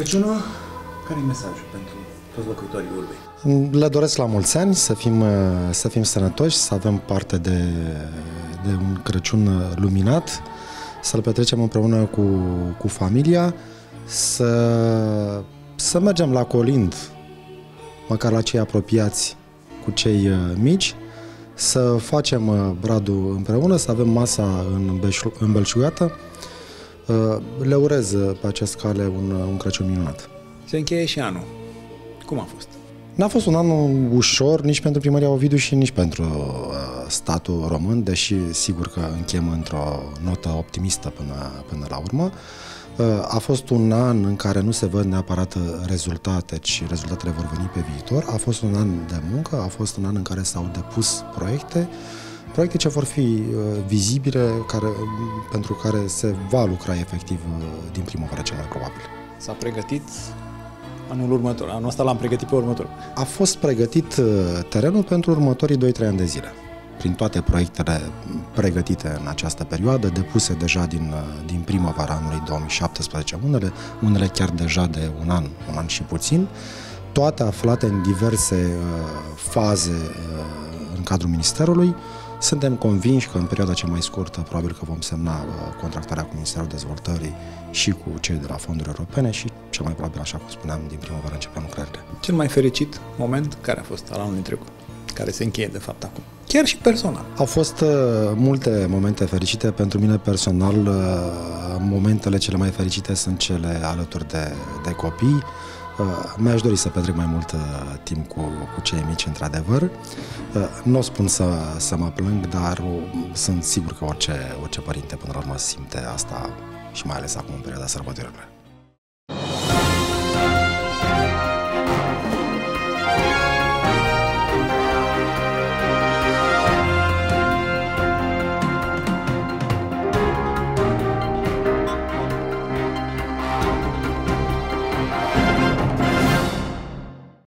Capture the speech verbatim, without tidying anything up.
Crăciunul, care e mesajul pentru toți locuitorii urbei? Le doresc la mulți ani, să fim, să fim sănătoși, să avem parte de, de un Crăciun luminat, să-l petrecem împreună cu, cu familia, să, să mergem la colind, măcar la cei apropiați cu cei mici, să facem bradul împreună, să avem masa îmbelșugată. Le urez pe acest cale un, un Crăciun minunat. Se încheie și anul. Cum a fost? N-a fost un an ușor nici pentru Primăria Ovidiu și nici pentru statul român, deși sigur că încheiem într-o notă optimistă până, până la urmă. A fost un an în care nu se văd neapărat rezultate, ci rezultatele vor veni pe viitor. A fost un an de muncă, a fost un an în care s-au depus proiecte, proiecte ce vor fi vizibile, care, pentru care se va lucra efectiv din primăvară cel mai probabil. S-a pregătit anul următor, anul ăsta l-am pregătit pe următor. A fost pregătit terenul pentru următorii doi trei ani de zile. Prin toate proiectele pregătite în această perioadă, depuse deja din, din primăvara anului două mii șaptesprezece, unele, unele chiar deja de un an, un an și puțin, toate aflate în diverse uh, faze uh, în cadrul Ministerului. Suntem convinși că în perioada cea mai scurtă probabil că vom semna uh, contractarea cu Ministerul Dezvoltării și cu cei de la fonduri europene și cel mai probabil, așa cum spuneam, din primăvară începem lucrările. Cel mai fericit moment care a fost al anului trecut, care se încheie de fapt acum? Chiar și personal. Au fost uh, multe momente fericite. Pentru mine personal, uh, momentele cele mai fericite sunt cele alături de, de copii. Uh, mi-aș dori să petrec mai mult uh, timp cu, cu cei mici, într-adevăr. Uh, nu o spun să, să mă plâng, dar uh, sunt sigur că orice, orice părinte până la urmă simte asta și mai ales acum în perioada sărbătorilor.